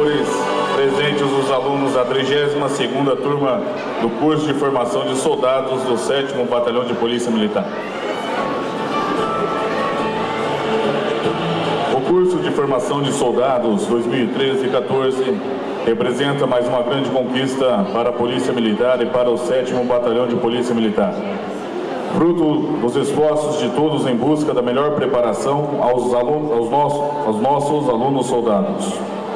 senhores, presentes os alunos da 32ª turma do curso de formação de soldados do 7º Batalhão de Polícia Militar. O curso de formação de soldados 2013-14 representa mais uma grande conquista para a Polícia Militar e para o 7º Batalhão de Polícia Militar. Fruto dos esforços de todos em busca da melhor preparação aos nossos alunos soldados.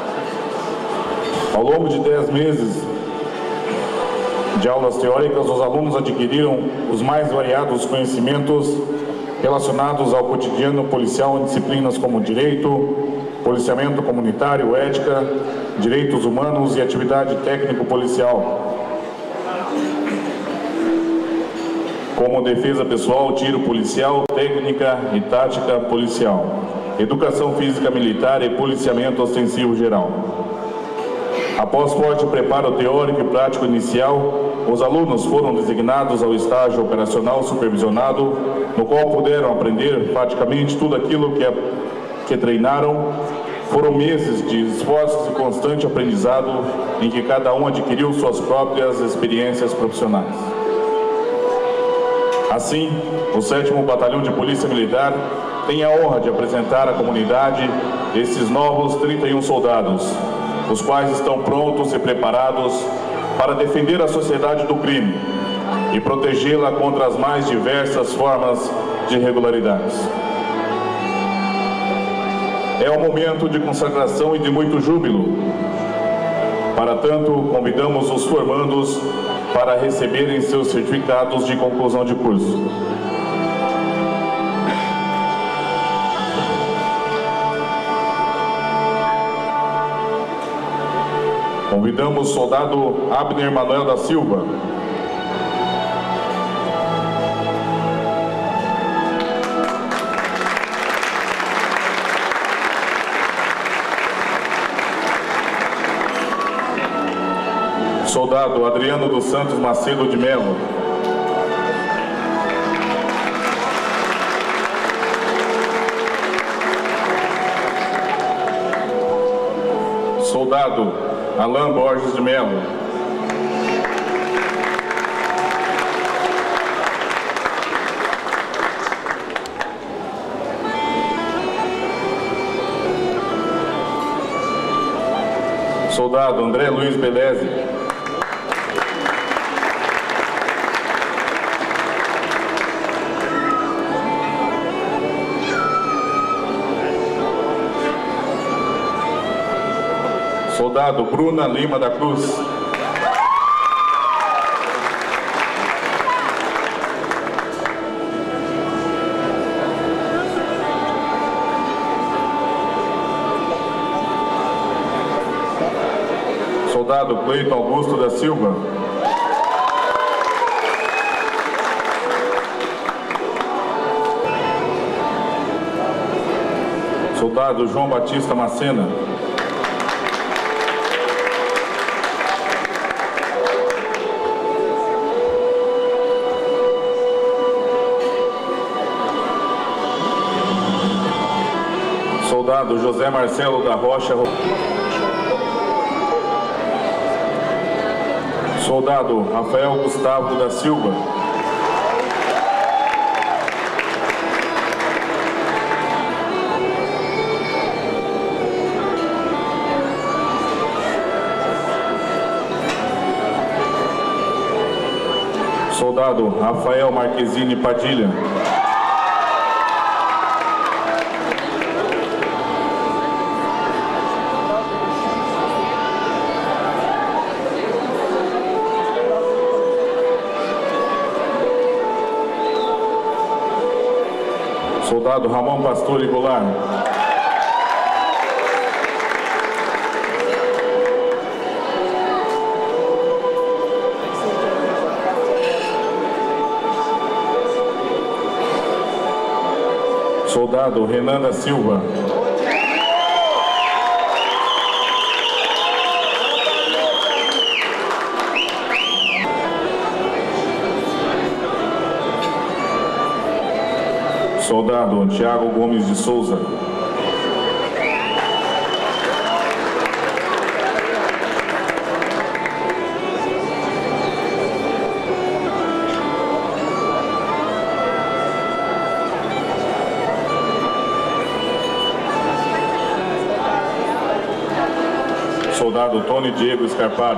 Ao longo de 10 meses de aulas teóricas, os alunos adquiriram os mais variados conhecimentos relacionados ao cotidiano policial em disciplinas como direito, policiamento comunitário, ética, direitos humanos e atividade técnico-policial, como defesa pessoal, tiro policial, técnica e tática policial, educação física militar e policiamento ostensivo geral. Após forte preparo teórico e prático inicial, os alunos foram designados ao estágio operacional supervisionado, no qual puderam aprender praticamente tudo aquilo que treinaram. Foram meses de esforços e constante aprendizado, em que cada um adquiriu suas próprias experiências profissionais. Assim, o 7º Batalhão de Polícia Militar tem a honra de apresentar à comunidade esses novos 31 soldados, os quais estão prontos e preparados para defender a sociedade do crime e protegê-la contra as mais diversas formas de irregularidades. É um momento de consagração e de muito júbilo. Para tanto, convidamos os formandos para receberem seus certificados de conclusão de curso. Convidamos o soldado Abner Manuel da Silva. Soldado Adriano dos Santos Macedo de Melo. Soldado Alain Borges de Melo. Soldado André Luiz Beleze. Soldado Bruna Lima da Cruz. Soldado Cleiton Augusto da Silva. Soldado João Batista Macena. Soldado José Marcelo da Rocha. Soldado Rafael Gustavo da Silva. Soldado Rafael Marquezine Padilha. Soldado Ramon Pastor Goulart. Soldado Renan da Silva. Soldado Tiago Gomes de Souza. soldado Tony Diego Scarparo.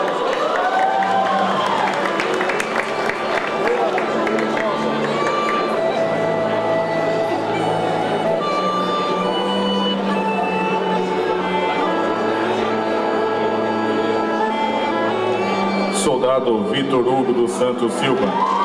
Soldado Vitor Hugo dos Santos Silva.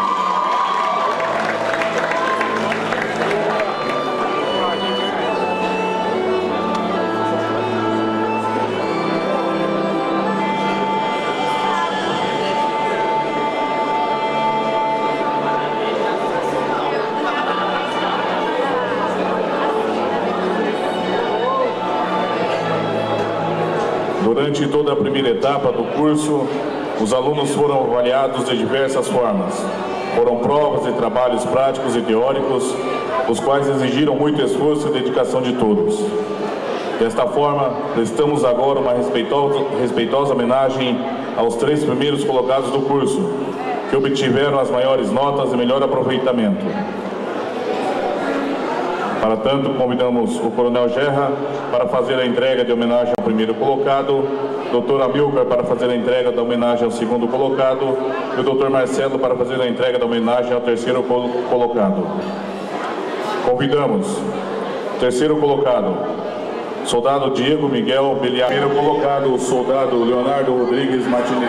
Durante toda a primeira etapa do curso, os alunos foram avaliados de diversas formas. Foram provas e trabalhos práticos e teóricos, os quais exigiram muito esforço e dedicação de todos. Desta forma, prestamos agora uma respeitosa homenagem aos 3 primeiros colocados do curso, que obtiveram as maiores notas e melhor aproveitamento. Para tanto, convidamos o Coronel Gerra para fazer a entrega de homenagem ao primeiro colocado, o Dr. Amilcar para fazer a entrega da homenagem ao segundo colocado e o Dr. Marcelo para fazer a entrega da homenagem ao terceiro colocado. Convidamos o terceiro colocado, soldado Diego Miguel Beliar. Primeiro colocado, o soldado Leonardo Rodrigues Martinez.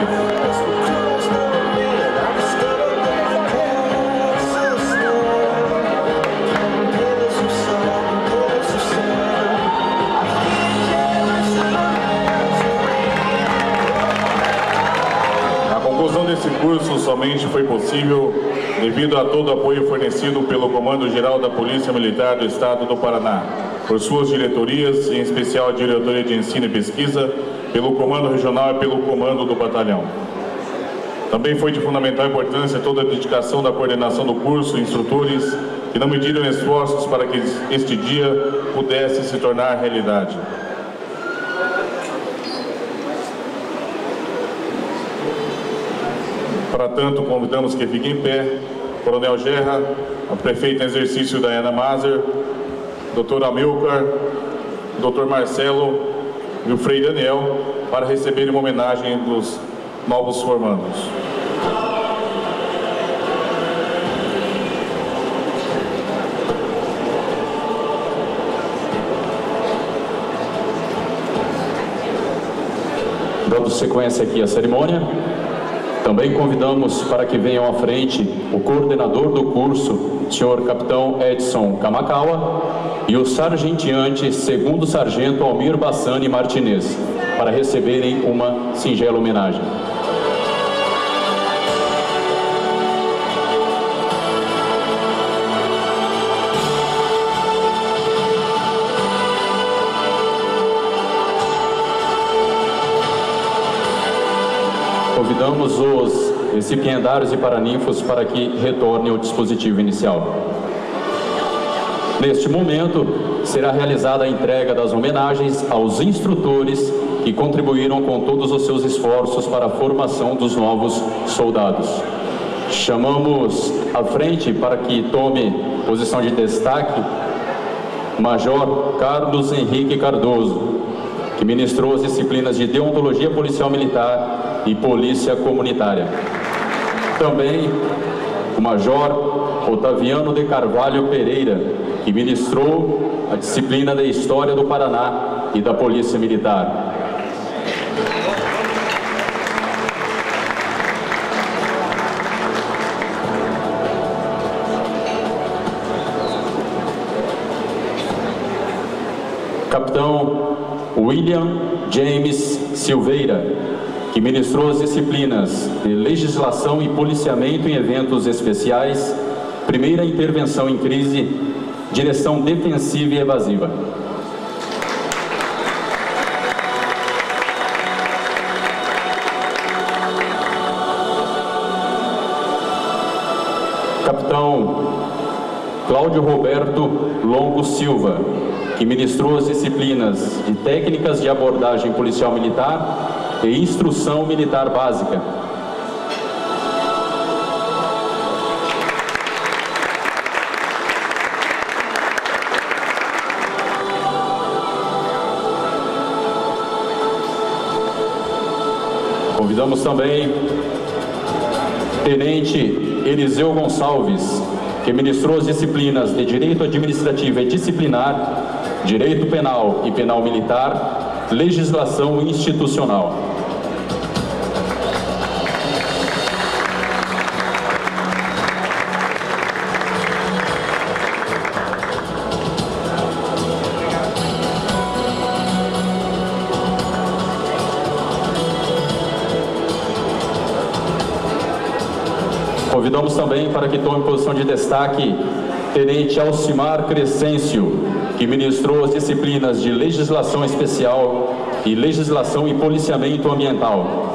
Esse curso somente foi possível devido a todo o apoio fornecido pelo Comando Geral da Polícia Militar do Estado do Paraná, por suas diretorias, em especial a Diretoria de Ensino e Pesquisa, pelo Comando Regional e pelo Comando do Batalhão. Também foi de fundamental importância toda a dedicação da coordenação do curso, instrutores que não mediram esforços para que este dia pudesse se tornar realidade. Para tanto, convidamos que fique em pé Coronel Gerra, a prefeita em exercício Diana Mazer, Dr. Amilcar, Dr. Marcelo e o Frei Daniel para receberem uma homenagem dos novos formandos. Dando sequência aqui à cerimônia, também convidamos para que venham à frente o coordenador do curso, senhor capitão Edson Kamakawa, e o sargenteante segundo sargento Almir Bassani Martinez, para receberem uma singela homenagem. Convidamos os recipiendários e paraninfos para que retornem ao dispositivo inicial. Neste momento, será realizada a entrega das homenagens aos instrutores que contribuíram com todos os seus esforços para a formação dos novos soldados. Chamamos à frente para que tome posição de destaque Major Carlos Henrique Cardoso, que ministrou as disciplinas de Deontologia Policial Militar e Polícia Comunitária. Também o Major Otaviano de Carvalho Pereira, que ministrou a disciplina da História do Paraná e da Polícia Militar. Capitão William James Silveira, que ministrou as disciplinas de Legislação e Policiamento em Eventos Especiais, Primeira Intervenção em Crise, Direção Defensiva e Evasiva. Capitão Cláudio Roberto Longo Silva, que ministrou as disciplinas de Técnicas de Abordagem Policial Militar e Instrução Militar Básica. Convidamos também Tenente Eliseu Gonçalves, que ministrou as disciplinas de Direito Administrativo e Disciplinar, Direito Penal e Penal Militar, Legislação Institucional. Convidamos também para que tome posição de destaque Tenente Alcimar Crescêncio, que ministrou as disciplinas de Legislação Especial e Legislação e Policiamento Ambiental.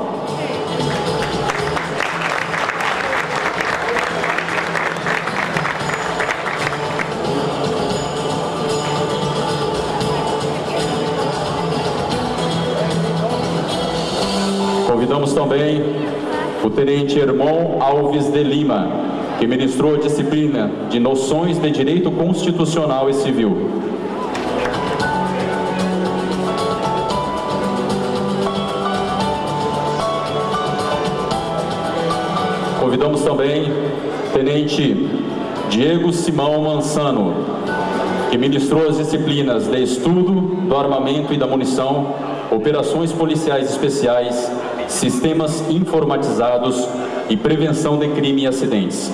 Convidamos também o Tenente Hermon Alves de Lima, que ministrou a disciplina de Noções de Direito Constitucional e Civil. Convidamos também Tenente Diego Simão Mansano, que ministrou as disciplinas de Estudo do Armamento e da Munição, Operações Policiais Especiais, Sistemas Informatizados e Prevenção de Crime e Acidentes.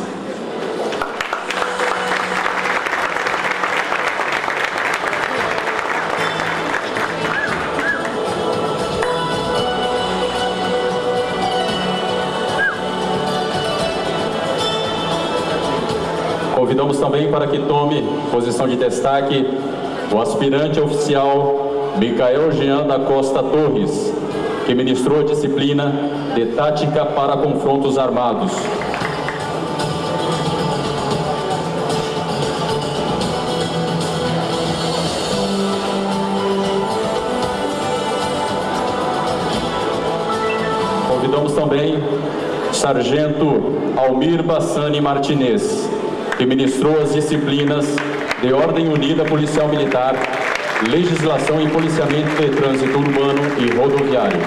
Convidamos também para que tome posição de destaque o aspirante oficial Micael Jean da Costa Torres, que ministrou a disciplina de Tática para Confrontos Armados. Convidamos também o Sargento Almir Bassani Martinez, que ministrou as disciplinas de Ordem Unida Policial Militar, Legislação e Policiamento de Trânsito Urbano e Rodoviário.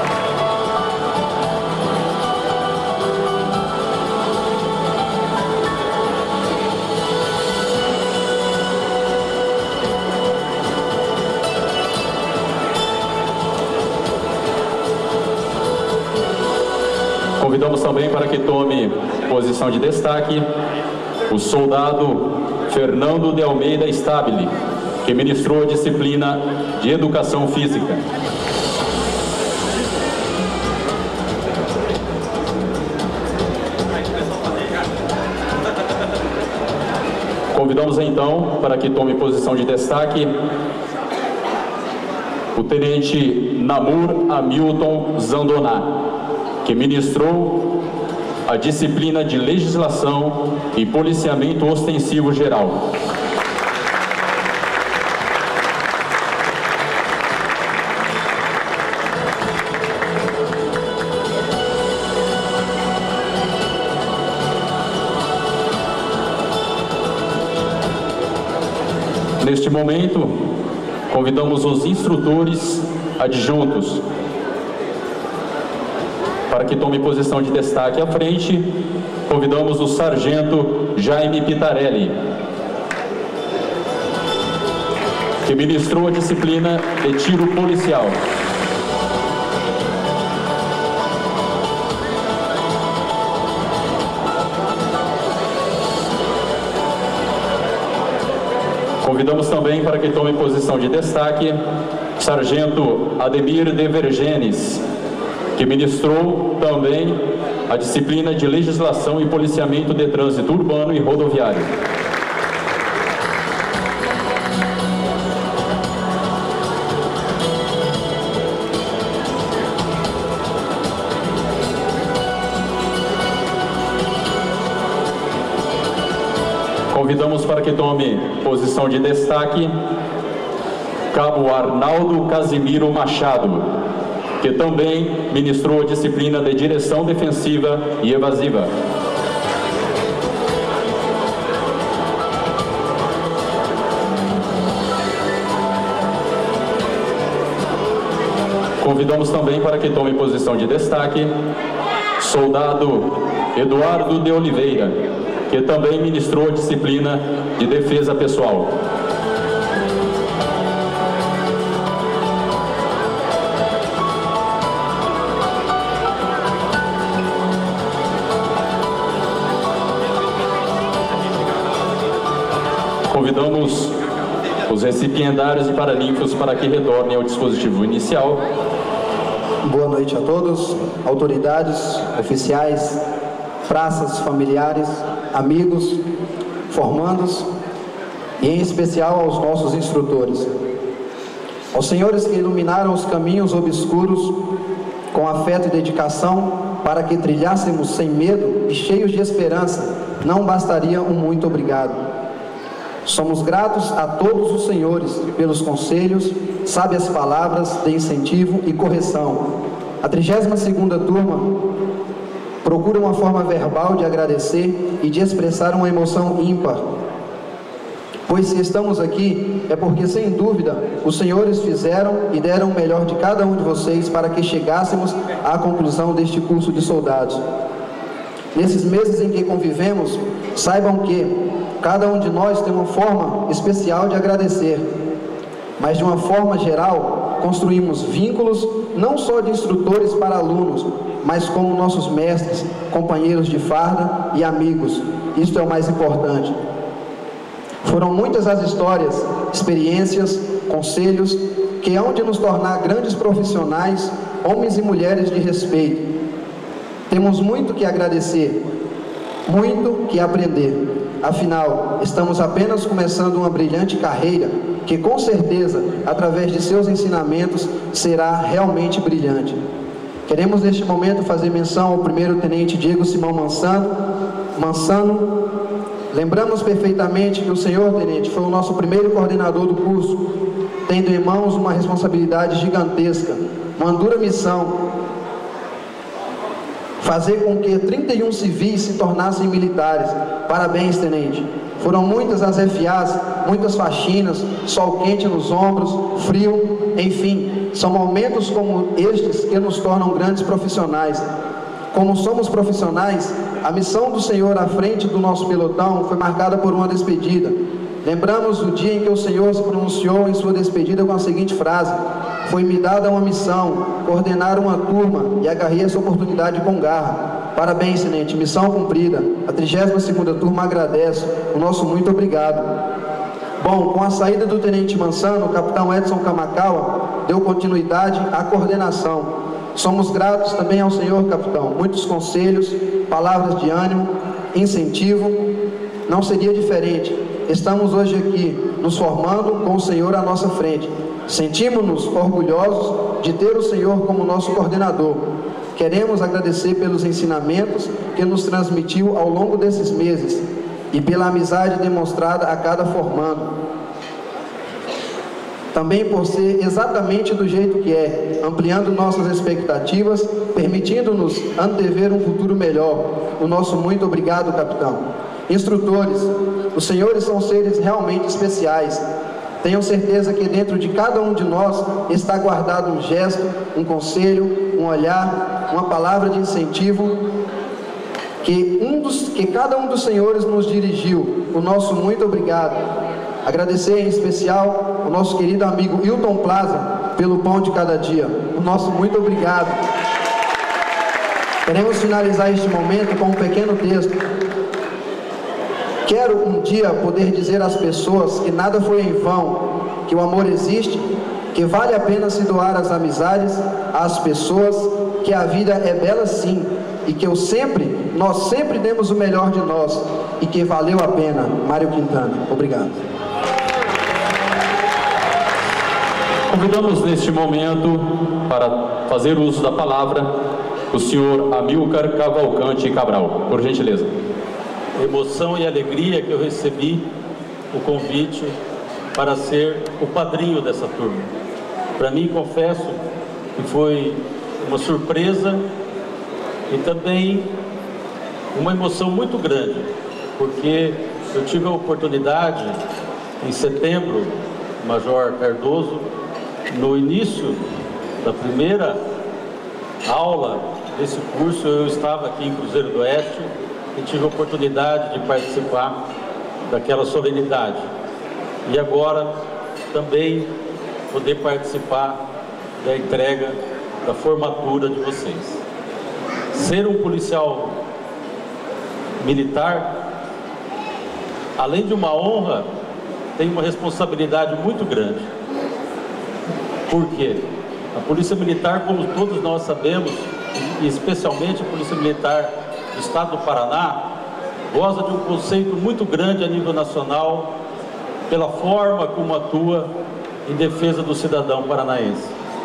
Convidamos também para que tome posição de destaque o soldado Fernando de Almeida Stabile, que ministrou a disciplina de Educação Física. Convidamos então para que tome posição de destaque o Tenente Namur Hamilton Zandoná, que ministrou a disciplina de Legislação e Policiamento Ostensivo Geral. Neste momento, convidamos os instrutores adjuntos para que tome posição de destaque à frente. Convidamos o Sargento Jaime Pitarelli, que ministrou a disciplina de Tiro Policial. Convidamos também para que tome posição de destaque o Sargento Ademir de Vergenes, que ministrou também a disciplina de Legislação e Policiamento de Trânsito Urbano e Rodoviário. Convidamos para que tome posição de destaque Cabo Arnaldo Casimiro Machado, que também ministrou a disciplina de Direção Defensiva e Evasiva. Convidamos também para que tome posição de destaque soldado Eduardo de Oliveira, que também ministrou a disciplina de defesa pessoal. Convidamos os recipiendários e paralinfos para que retornem ao dispositivo inicial. Boa noite a todos, autoridades, oficiais, praças, familiares, amigos, formandos e em especial aos nossos instrutores. Aos senhores que iluminaram os caminhos obscuros com afeto e dedicação para que trilhássemos sem medo e cheios de esperança, não bastaria um muito obrigado. Somos gratos a todos os senhores pelos conselhos, sábias palavras de incentivo e correção. A 32ª turma procura uma forma verbal de agradecer e de expressar uma emoção ímpar. Pois se estamos aqui, é porque, sem dúvida, os senhores fizeram e deram o melhor de cada um de vocês para que chegássemos à conclusão deste curso de soldados. Nesses meses em que convivemos, saibam que cada um de nós tem uma forma especial de agradecer, mas de uma forma geral, construímos vínculos não só de instrutores para alunos, mas como nossos mestres, companheiros de farda e amigos. Isto é o mais importante. Foram muitas as histórias, experiências, conselhos que hão de nos tornar grandes profissionais, homens e mulheres de respeito. Temos muito que agradecer, muito que aprender. Afinal, estamos apenas começando uma brilhante carreira que, com certeza, através de seus ensinamentos, será realmente brilhante. Queremos, neste momento, fazer menção ao primeiro-tenente Diego Simão Mansano. Lembramos perfeitamente que o senhor tenente foi o nosso primeiro coordenador do curso, tendo em mãos uma responsabilidade gigantesca, uma dura missão, fazer com que 31 civis se tornassem militares. Parabéns, tenente. Foram muitas as FAs, muitas faxinas, sol quente nos ombros, frio, enfim, são momentos como estes que nos tornam grandes profissionais. Como somos profissionais, a missão do senhor à frente do nosso pelotão foi marcada por uma despedida. Lembramos o dia em que o senhor se pronunciou em sua despedida com a seguinte frase: foi-me dada uma missão, coordenar uma turma, e agarrei essa oportunidade com garra. Parabéns, tenente, missão cumprida. A 32ª turma agradece. O nosso muito obrigado. Bom, com a saída do tenente Mansano, o capitão Edson Kamakawa deu continuidade à coordenação. Somos gratos também ao senhor capitão. Muitos conselhos, palavras de ânimo, incentivo. Não seria diferente. Estamos hoje aqui, nos formando com o senhor à nossa frente. Sentimos-nos orgulhosos de ter o senhor como nosso coordenador. Queremos agradecer pelos ensinamentos que nos transmitiu ao longo desses meses e pela amizade demonstrada a cada formando. Também por ser exatamente do jeito que é, ampliando nossas expectativas, permitindo-nos antever um futuro melhor. O nosso muito obrigado, capitão. Instrutores, os senhores são seres realmente especiais. Tenho certeza que dentro de cada um de nós está guardado um gesto, um conselho, um olhar, uma palavra de incentivo que cada um dos senhores nos dirigiu. O nosso muito obrigado. Agradecer em especial ao nosso querido amigo Hilton Plaza pelo pão de cada dia. O nosso muito obrigado. Queremos finalizar este momento com um pequeno texto. Quero um dia poder dizer às pessoas que nada foi em vão, que o amor existe, que vale a pena se doar às amizades, às pessoas, que a vida é bela sim, e que nós sempre demos o melhor de nós, e que valeu a pena. Mário Quintana. Obrigado. Convidamos neste momento para fazer uso da palavra o senhor Amilcar Cavalcante Cabral, por gentileza. Emoção e alegria que eu recebi o convite para ser o padrinho dessa turma. Para mim, confesso que foi uma surpresa e também uma emoção muito grande, porque eu tive a oportunidade, em setembro, Major Cardoso, no início Da primeira aula desse curso, eu estava aqui em Cruzeiro do Oeste e tive a oportunidade de participar daquela solenidade. E agora também poder participar da entrega da formatura de vocês. Ser um policial militar, além de uma honra, tem uma responsabilidade muito grande. Por quê? A Polícia Militar, como todos nós sabemos, e especialmente a Polícia Militar do Estado do Paraná, goza de um conceito muito grande a nível nacional pela forma como atua em defesa do cidadão paranaense.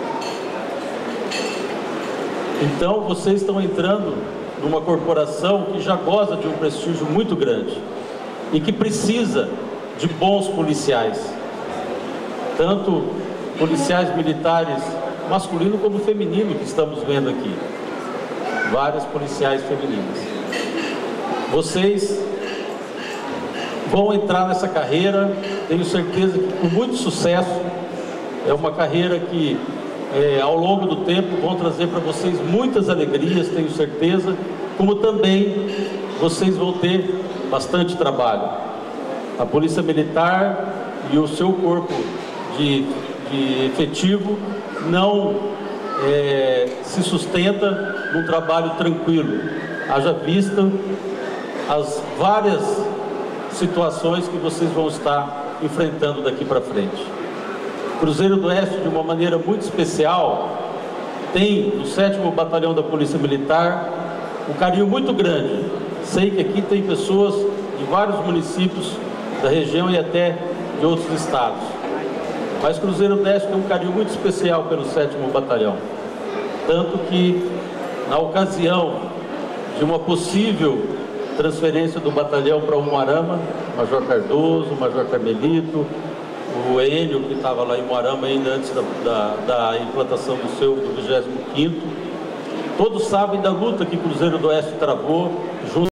Então, vocês estão entrando numa corporação que já goza de um prestígio muito grande e que precisa de bons policiais, tanto policiais militares masculino como feminino, que estamos vendo aqui, várias policiais femininas. Vocês vão entrar nessa carreira, tenho certeza que com muito sucesso. É uma carreira que ao longo do tempo vão trazer para vocês muitas alegrias, tenho certeza, como também vocês vão ter bastante trabalho. A Polícia Militar e o seu corpo de efetivo não se sustenta num trabalho tranquilo, haja vista as várias situações que vocês vão estar enfrentando daqui para frente. Cruzeiro do Oeste, de uma maneira muito especial, tem no 7º Batalhão da Polícia Militar um carinho muito grande. Sei que aqui tem pessoas de vários municípios da região e até de outros estados, mas Cruzeiro do Oeste tem um carinho muito especial pelo 7º Batalhão, tanto que na ocasião de uma possível transferência do batalhão para Umuarama, Major Cardoso, Major Carmelito, o Enio, que estava lá em Umuarama ainda antes da implantação do 25º, todos sabem da luta que Cruzeiro do Oeste travou junto